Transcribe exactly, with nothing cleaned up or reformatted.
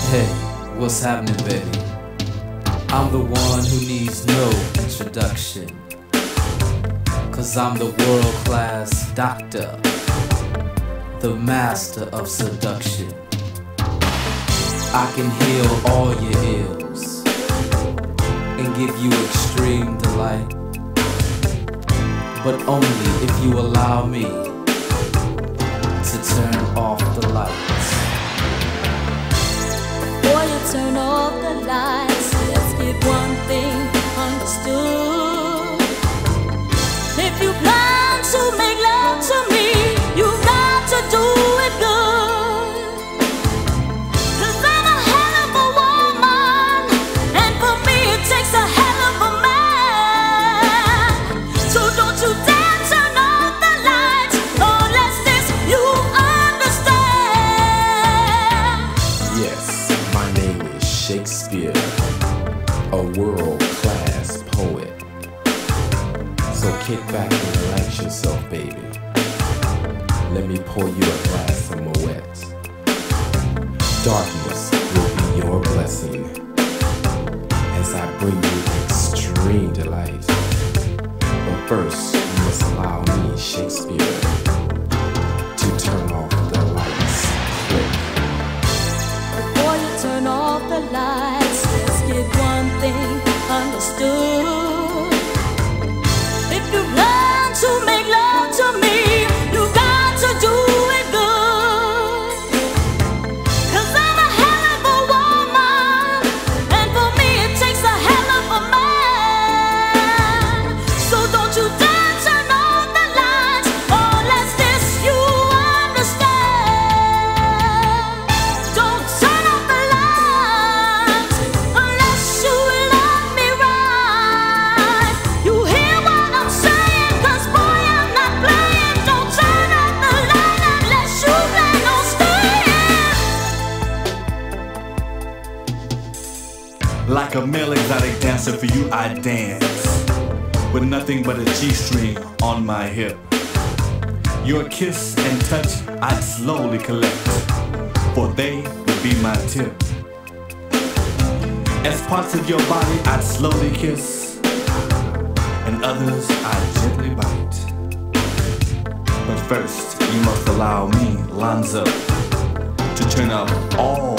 Hey, what's happening, baby? I'm the one who needs no introduction, 'cause I'm the world-class doctor, the master of seduction. I can heal all your ills and give you extreme delight, but only if you allow me to turn off the lights. Before you turn off the lights, let's get one thing understood. If you plan to make love to me, you got to do it good. 'Cause I'm a hell of a woman, and for me it takes a hell of a man. So don't you dare turn off the lights unless this you understand. Yes, my name is Shakespeare, a world-class poet. So kick back and relax yourself, baby. Let me pour you a glass of Moet. Darkness will be your blessing as I bring you extreme delight. But first, you must allow me, Shakespeare, to turn off the lights. Click. Before you turn off the lights, let's get one thing understood. If you plan to make love to me, you got to do it good. 'Cause I'm a hell of a woman, and for me it takes a hell of a man. So don't you dare turn off the lights unless this you understand. Don't turn off the lights unless you love me right. You hear what I'm saying? 'Cause boy, I'm not playing. Don't turn off the light unless you plan on staying. Like a male exotic dancer, for you I dance, with nothing but a G-string on my hip. Your kiss and touch I'd slowly collect, for they would be my tip. As parts of your body I'd slowly kiss, and others I'd gently bite. But first you must allow me, Lonzo, to turn up all